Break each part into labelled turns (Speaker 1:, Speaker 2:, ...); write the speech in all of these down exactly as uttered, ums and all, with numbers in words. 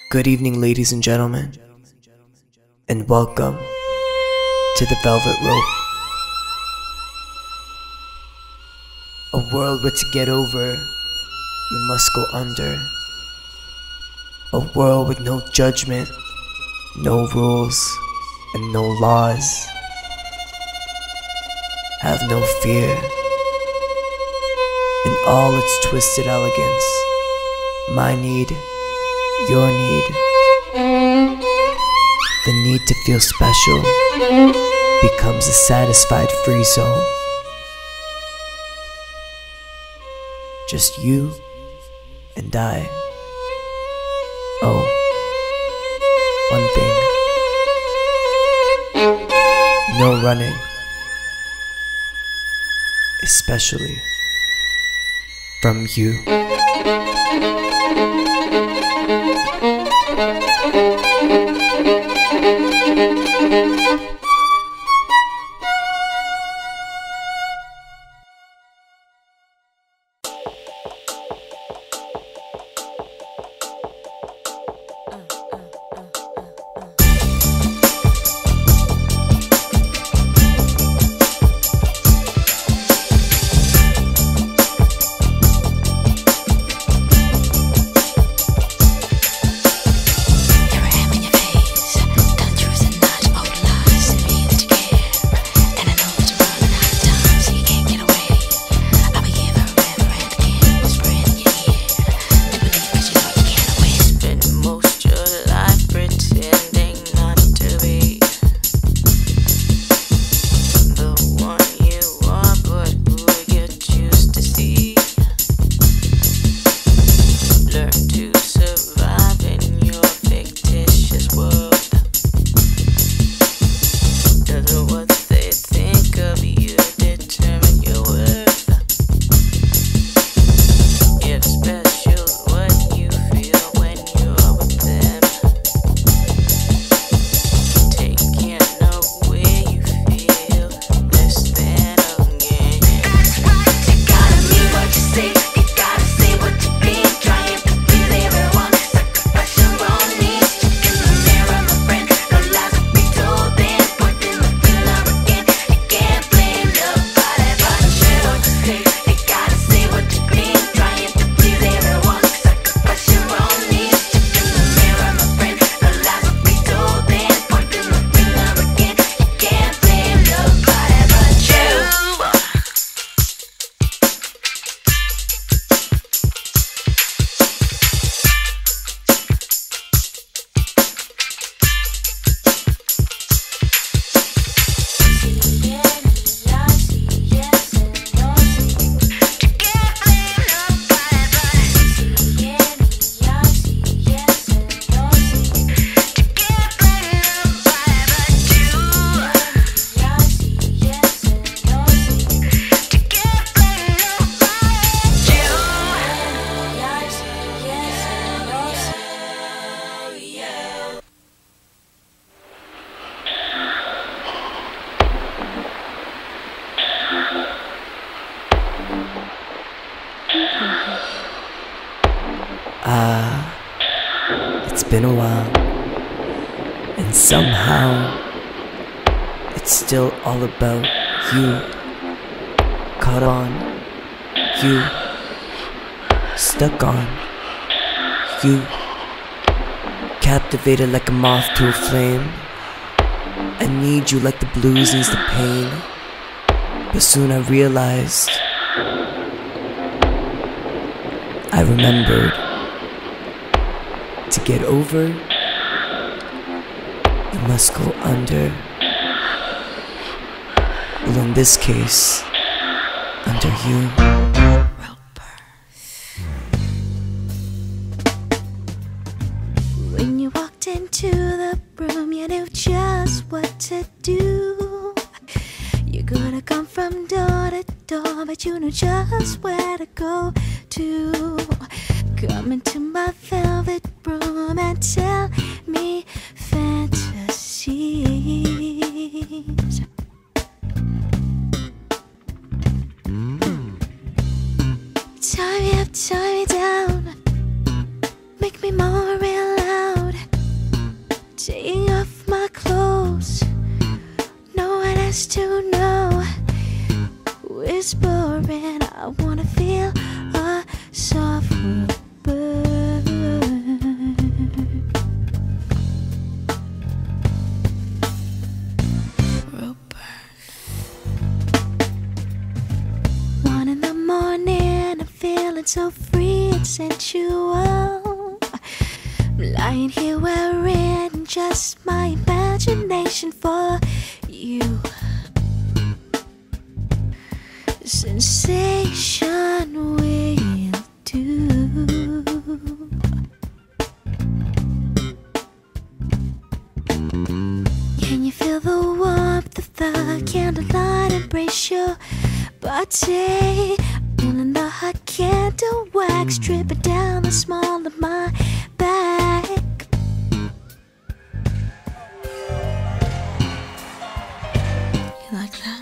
Speaker 1: Good evening, ladies and gentlemen, and welcome to the Velvet Rope. A world where to get over, you must go under. A world with no judgment, no rules, and no laws. Have no fear. In all its twisted elegance, my need, your need, the need to feel special becomes a satisfied free zone. Just you and I. Oh, one thing. No running. Especially from you. Ah, it's been a while, and somehow it's still all about you. Caught on, you. Stuck on, you. Captivated like a moth to a flame. I need you like the blues needs the pain. But soon I realized, I remembered, to get over, you must go under. Well, in this case, under you.
Speaker 2: When you walked into the room, you knew just what to do. You could have come from door to door, but you knew just where to go to. Come into my velvet room and tell me fantasies. Tie me up, tie me down, make me more real loud. you know, whispering, I wanna feel a soft burn. One in the morning, I'm feeling so free and sensual. I'm lying here wearing just my imagination for you. Sensation will do. Can you feel the warmth of the candlelight embrace your body? Feeling the hot candle wax dripping down the small of my back. You like that?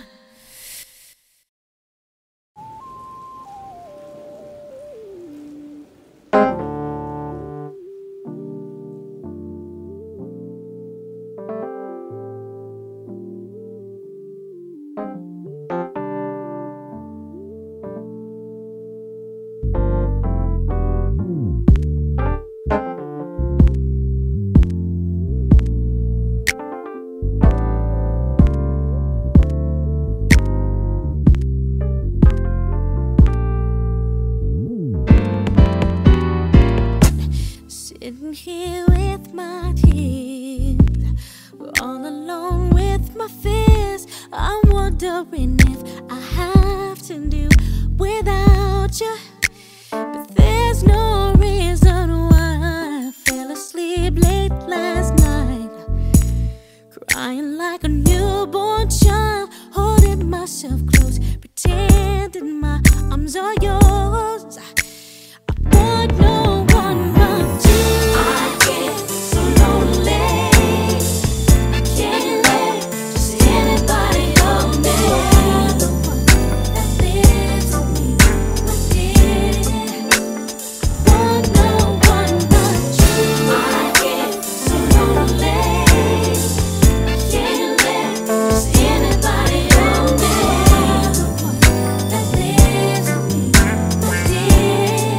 Speaker 2: Sitting here with my tears, all alone with my fears. I'm wondering if I have to do without you, but there's no reason why I fell asleep late last night, crying like a newborn child, holding myself close, pretending my arms are yours. I want no one but you. I get so lonely, I can't let just anybody hold me. You're the one that lives with me, my dear. I want no one but you. I get so lonely, I can't let just anybody hold me. You're the one that lives with me, my dear.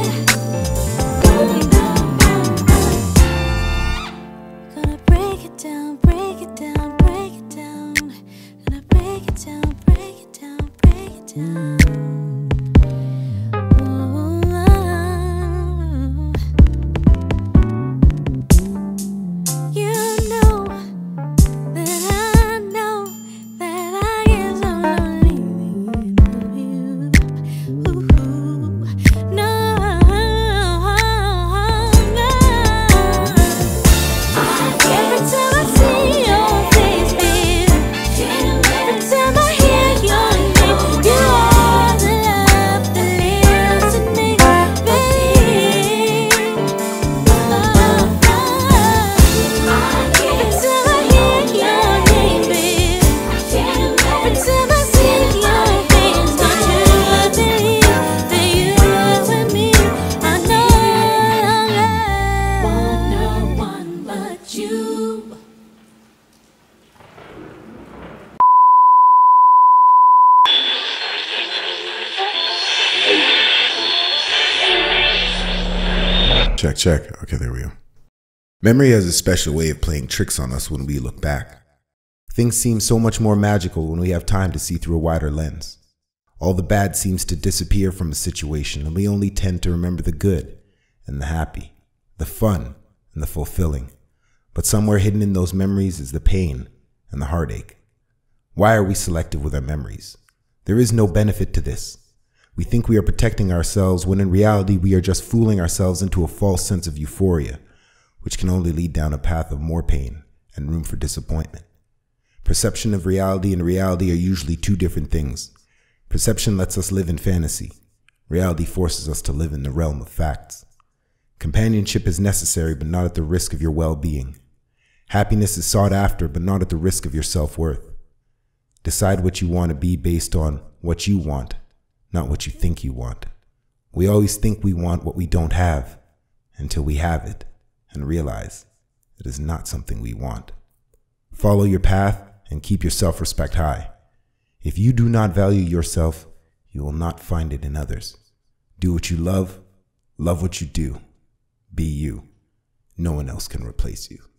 Speaker 2: Gonna break it down, break it down, break it down. Gonna break it down, break it down, break it down. Oh, you know that I know that I get so lonely without you. Ooh, no, no. Every time I see your face, babe, every time I hear your name, you are the love that lives in me, babe. Every time I hear your name, babe, every time I see your face, don't you believe that you are with me? I know want no one but you.
Speaker 3: Check, check. Okay, there we go. Memory has a special way of playing tricks on us when we look back. Things seem so much more magical when we have time to see through a wider lens. All the bad seems to disappear from a situation, and we only tend to remember the good and the happy, the fun and the fulfilling. But somewhere hidden in those memories is the pain and the heartache. Why are we selective with our memories? There is no benefit to this. We think we are protecting ourselves when in reality we are just fooling ourselves into a false sense of euphoria, which can only lead down a path of more pain and room for disappointment. Perception of reality and reality are usually two different things. Perception lets us live in fantasy. Reality forces us to live in the realm of facts. Companionship is necessary, but not at the risk of your well-being. Happiness is sought after, but not at the risk of your self-worth. Decide what you want to be based on what you want, not what you think you want. We always think we want what we don't have until we have it and realize it is not something we want. Follow your path and keep your self-respect high. If you do not value yourself, you will not find it in others. Do what you love, love what you do. Be you. No one else can replace you.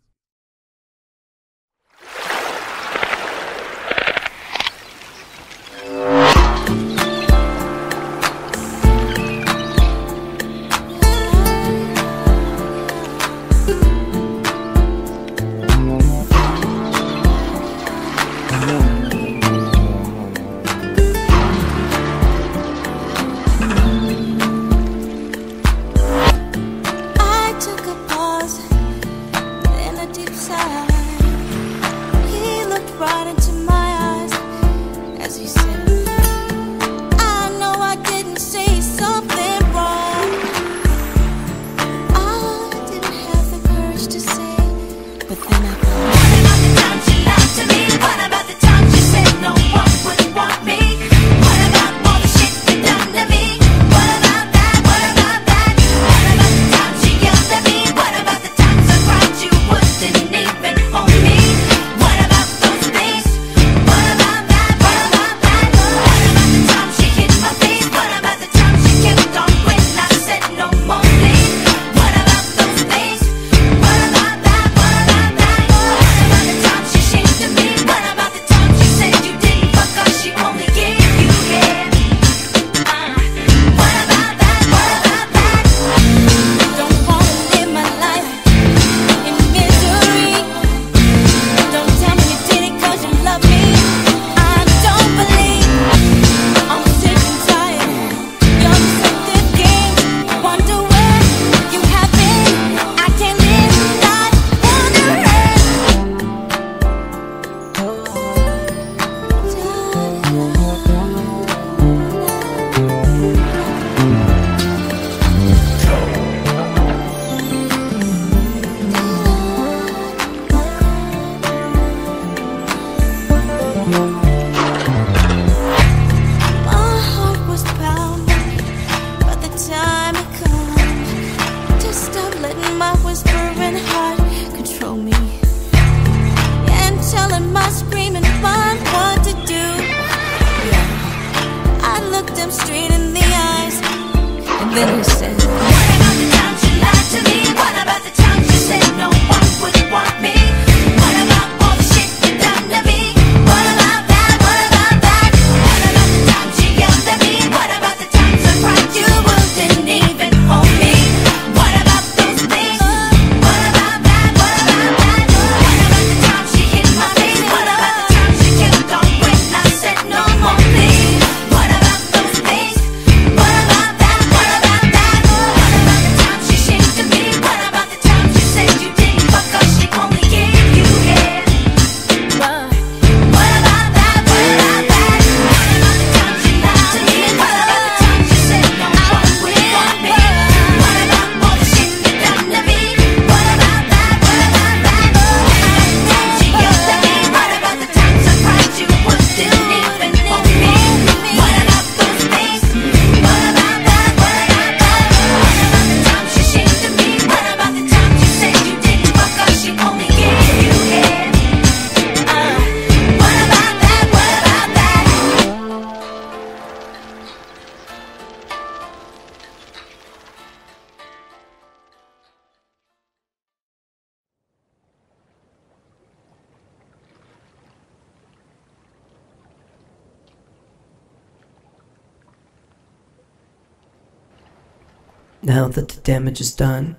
Speaker 1: Now that the damage is done,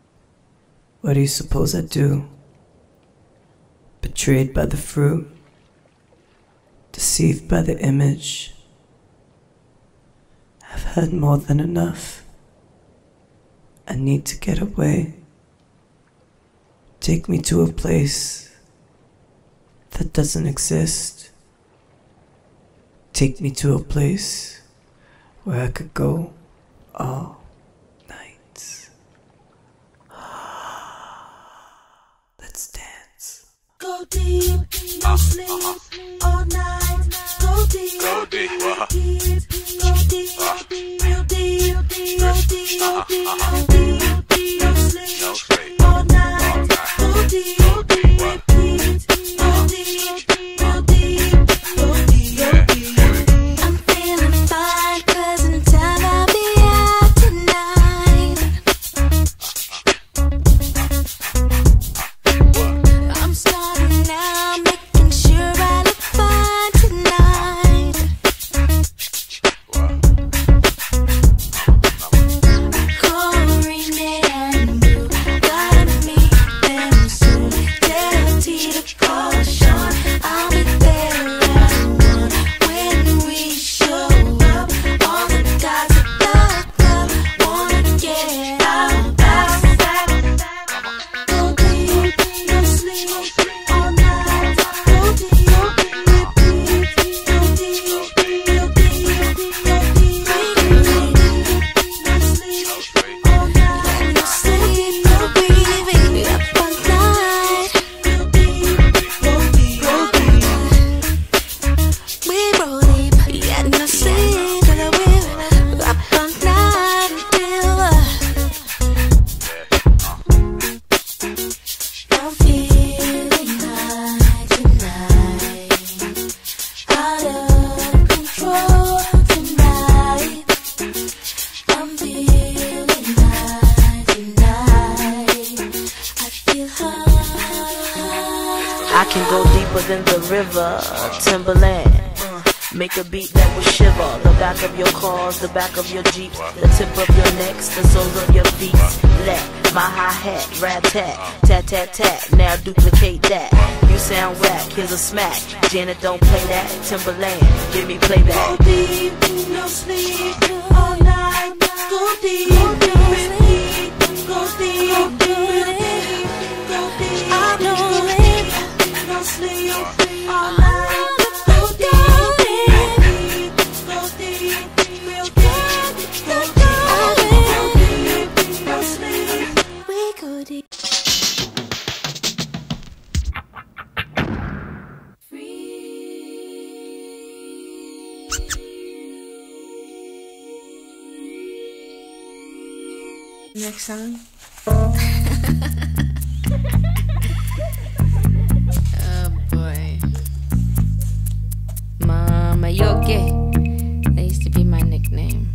Speaker 1: what do you suppose I do? Betrayed by the fruit, deceived by the image. I've had more than enough. I need to get away. Take me to a place that doesn't exist. Take me to a place where I could go all night. Let's dance.
Speaker 2: Go deep, no sleep, all night. Go deep,
Speaker 4: go deep,
Speaker 2: go deep, go deep, real deep, go deep, go deep, no sleep, all night. Go deep, go deep, go deep, go deep, go deep, go deep.
Speaker 4: can go deeper than the river. Timberland, make a beat that will shiver the back of your cars, the back of your Jeeps, the tip of your necks, the soles of your feet. Let my hi-hat, rat-tat, tat-tat-tat, now duplicate that. You sound whack, here's a smack. Janet, don't play that. Timberland, give me playback.
Speaker 5: Go deep, no sleep, all night. Go deep, real deep. Go deep, real deep. Go deep, I know it. No sleep, all night. Go deep, go deep, real deep. Go deep, no sleep.
Speaker 2: We go deep.
Speaker 5: Next song.
Speaker 2: Oh boy. Mama, you okay? That used to be my nickname.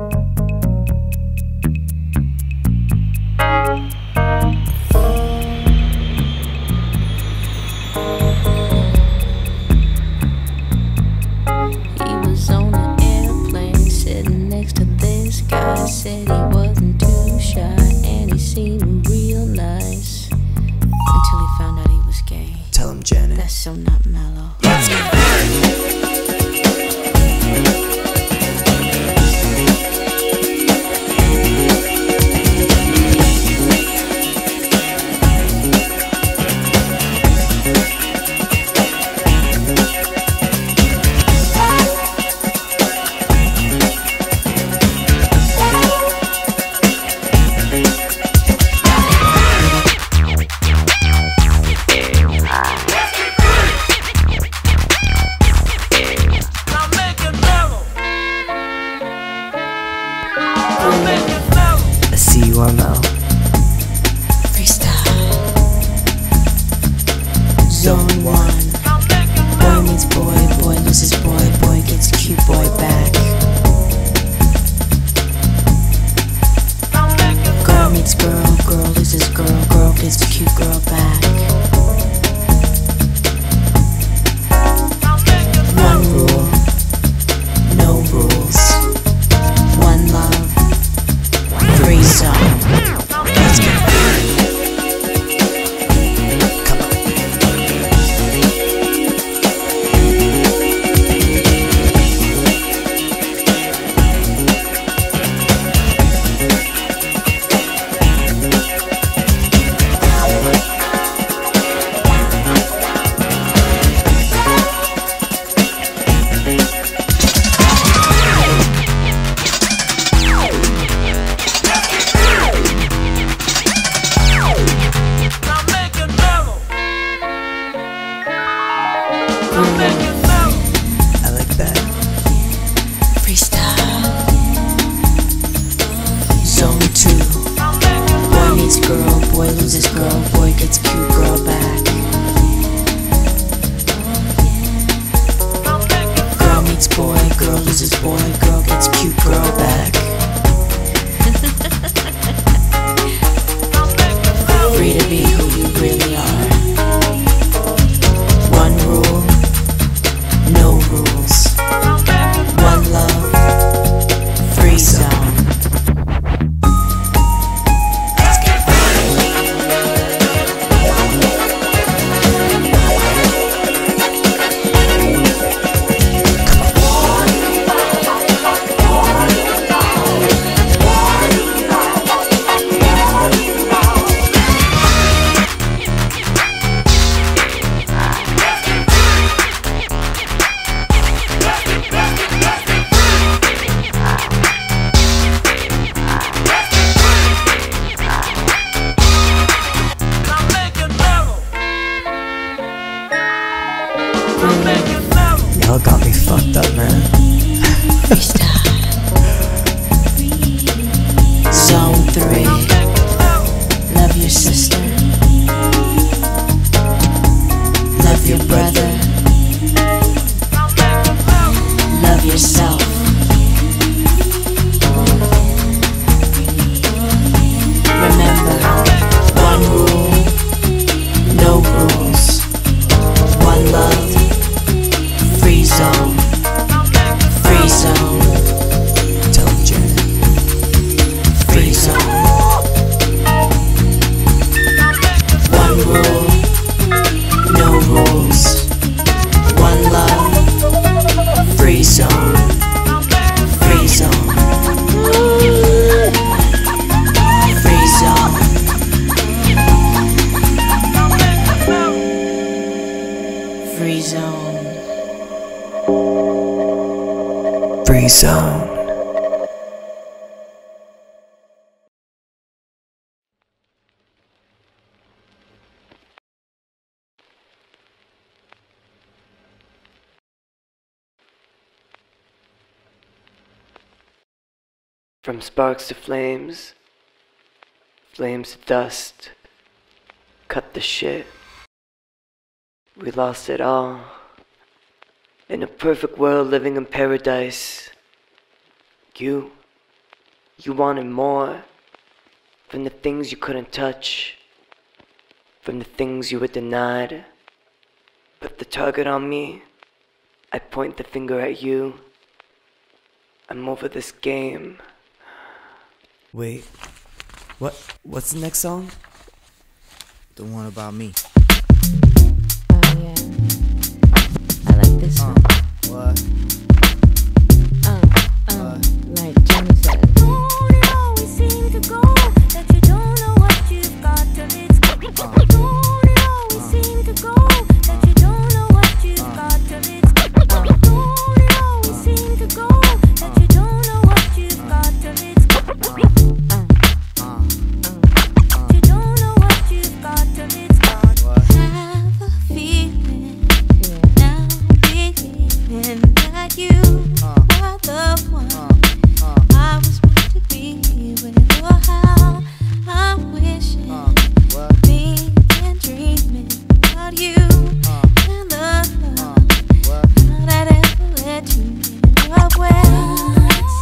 Speaker 2: He was on an airplane sitting next to this guy. Said he wasn't too shy and he seemed real nice until he found out he was gay.
Speaker 1: Tell him, Janet.
Speaker 2: That's so not mellow.
Speaker 1: Let's go. I see you, Armel.
Speaker 2: Freestyle. Zone one. Boy meets boy, boy loses boy, boy gets cute boy back. Girl meets girl, girl loses girl, girl gets cute girl back. One rule, no rules. One love, free zone. Let's go. Come on. I like that. Freestyle. Zone two. Boy meets girl, boy loses girl, boy gets cute girl back. Girl meets boy, girl loses boy, girl gets cute girl back. Free to be who you really are. One rule, no rules. One love, free zone.
Speaker 1: Y'all got me fucked up, man.
Speaker 2: Freestyle. Zone three. Love your sister. Love your brother. Love yourself. Remember, one rule, no rules.
Speaker 1: Free Zone. From sparks to flames, flames to dust, cut the shit. We lost it all. In a perfect world, living in paradise. You, you wanted more. From the things you couldn't touch, from the things you were denied. Put the target on me, I point the finger at you. I'm over this game.
Speaker 6: Wait, what? What's the next song?
Speaker 7: The one about me.
Speaker 2: Oh yeah, I like this
Speaker 7: Uh,
Speaker 2: one.
Speaker 7: what?
Speaker 2: Uh, uh, like Jenny said.
Speaker 5: Don't it always seem to go that you don't know what you've got till it's gone? Don't it always seem to go that you don't know what you've got till it's gone? Don't it always seem to go that you don't know what you've got till it's gone? You don't know what you've got till it's gone. Have a feeling now, believing that you were the one I was meant to be with. Oh, how I'm wishing, being dreaming about you and the love that ever let you in your way.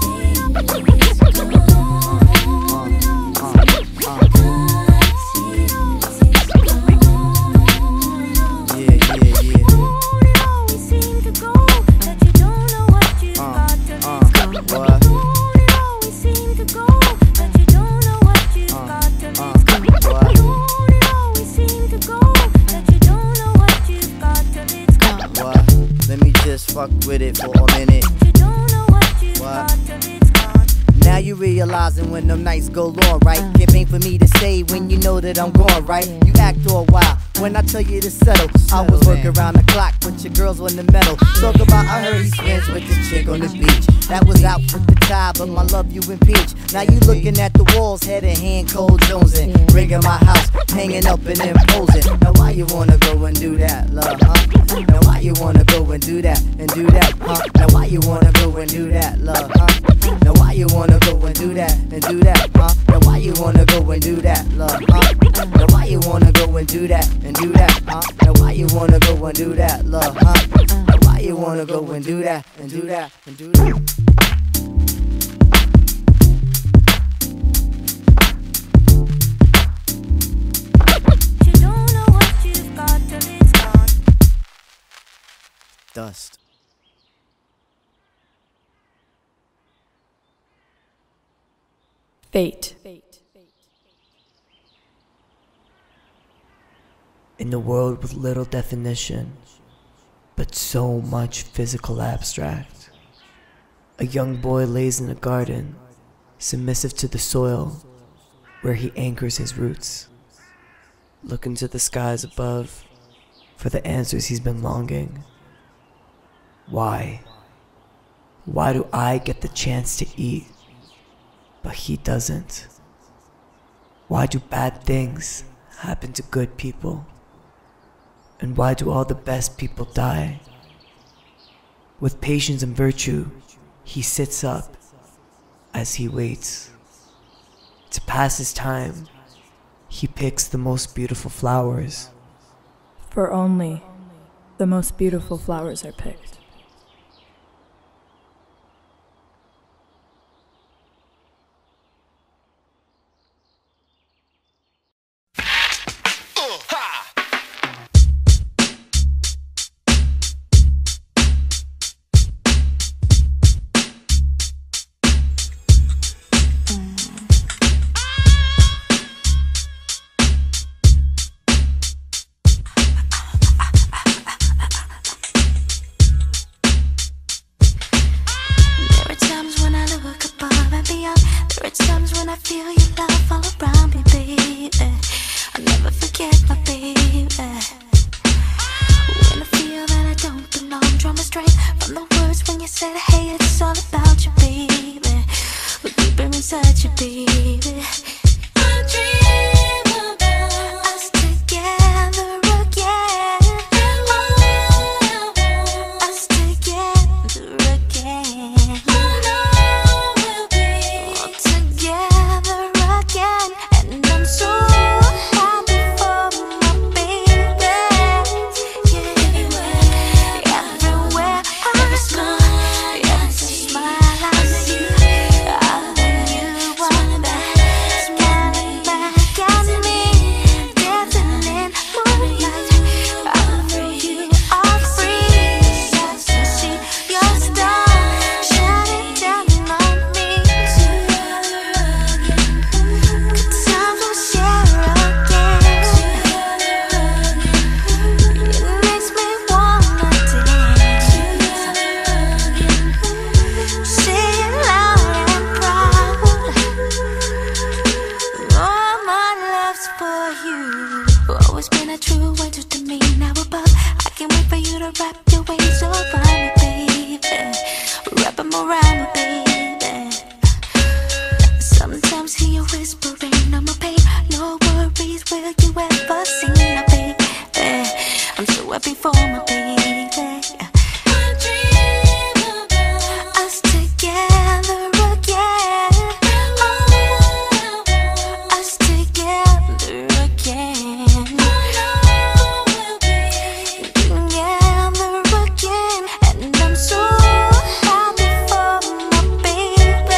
Speaker 7: Yeah, yeah, yeah.
Speaker 5: Don't it always seem to go that you don't know what you've got till it's gone?
Speaker 7: What?
Speaker 5: Don't it always seem to go that you don't know what you've got till it's gone?
Speaker 7: What?
Speaker 5: Don't it always seem to go that you don't know what you've got till it's gone?
Speaker 7: What? Let me just fuck with it for a minute.
Speaker 5: You don't know what you've
Speaker 7: What?
Speaker 5: got till it's gone.
Speaker 7: Now you realizing when them nights go long, right? It ain't for me to say when you know that I'm gone, right? You act all wild when I tell you to settle. I was working around the clock, but your girls on the metal. Talk about I heard he's friends with this chick on the beach. That was out with the tie, but my love you impeach. Now you looking at the walls, head in hand, cold jonesing. Ringing my house, hanging up and imposing. Now why you wanna go and do that, love, huh? Now why you wanna go and do that, and do that, huh? Now why you wanna go and do that, love, huh? Now why you wanna go and do that, and do that, huh? Now why you wanna go and do that, love, huh? Now why you wanna go and do that, and do that, huh? Now why you wanna go and do that, love, huh? Now why you wanna go and do that, and do that, and do that?
Speaker 5: You don't know what you've got till it's gone.
Speaker 7: Dust.
Speaker 8: Fate.
Speaker 1: In a world with little definition, but so much physical abstract, a young boy lays in a garden, submissive to the soil, where he anchors his roots, looking to the skies above for the answers he's been longing. Why? Why do I get the chance to eat, but he doesn't? Why do bad things happen to good people? And why do all the best people die? With patience and virtue, he sits up as he waits. To pass his time, he picks the most beautiful flowers.
Speaker 8: For only the most beautiful flowers are picked.
Speaker 2: said, hey, it's all about you, baby. We're deeper inside you, baby. I dream about us together again. Us together again. I know we'll be all together again. And I'm so happy for my baby. Yeah, everywhere I smile, every smile I see, I know you are there, smiling back at me, dancing in moonlight. I know you are free, just to see your star shining down on me. Good times we'll share again. It makes me wanna dance. Say it loud and proud. All my love's for you. Always been a true angel to me. Now above, I can't wait for you to wrap your wings around me, baby. Wrap 'em around me, baby. Sometimes hear you whispering on my pain. No worries, will you ever see my baby? I'm so happy for my baby. I dream about us together again. Us together again. I know we'll be together again. And I'm so happy for my baby.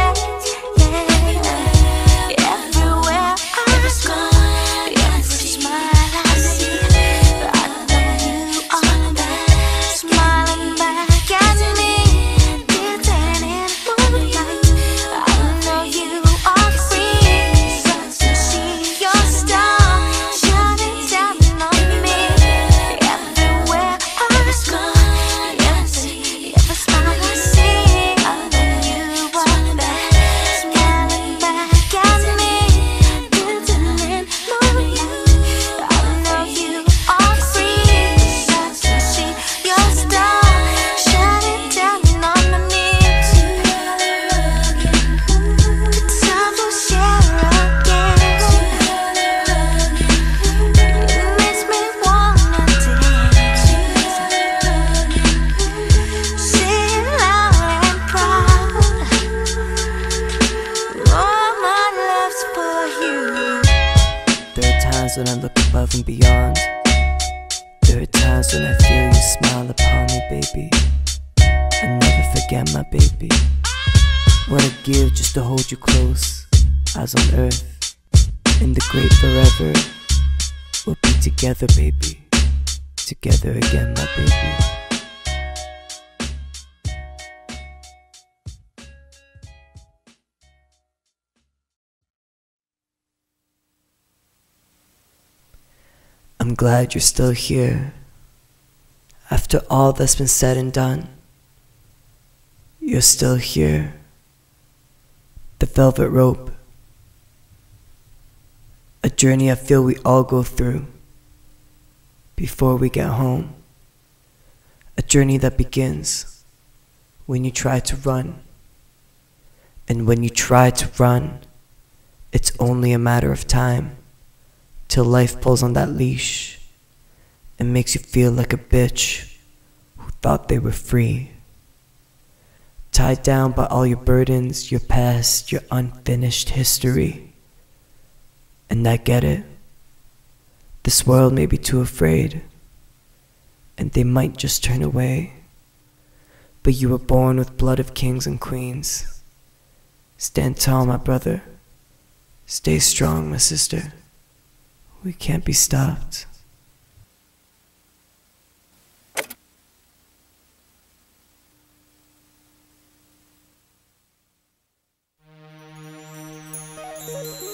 Speaker 2: Yeah, everywhere I smile, every smile I see, I know you are there, smiling back at me, dancing in moonlight. I know you are free, just to see your star shining down on me. Everywhere I smile, every, every smile I see, I know you are there, smiling back at me, dancing in moonlight. I know you are free, just to see your star shining down on me. Good times we'll share again. It makes me wanna dance. Say it loud and proud. All my love's for you.
Speaker 6: There are times when I look above and beyond. There are times when I feel you smile upon me, baby. I never forget my baby. What I'd give just to hold you close, as on earth. In the great forever, we'll be together, baby. Together again, my baby. I'm glad you're still here. After all that's been said and done, you're still here. The velvet rope, a journey I feel we all go through before we get home. A journey that begins when you try to run. And when you try to run, it's only a matter of time till life pulls on that leash and makes you feel like a bitch who thought they were free. Tied down by all your burdens, your past, your unfinished history. And I get it. This world may be too afraid, and they might just turn away. But you were born with blood of kings and queens. Stand tall, my brother. Stay strong, my sister. We can't be stopped.
Speaker 2: Thank you.